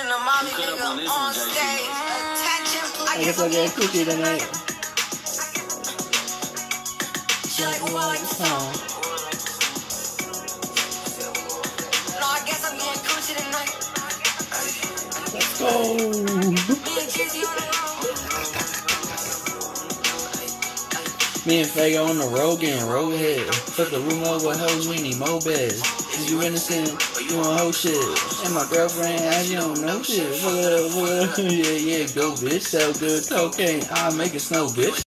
I guess I got a cookie tonight. Let's go. Me and Fago on the road getting roadhead. Fuck the room over hoes, we need more beds. Is you innocent? You on whole shit. And my girlfriend, I don't know shit. Yeah, go bitch. Sell good cocaine, I'll make it snow, bitch.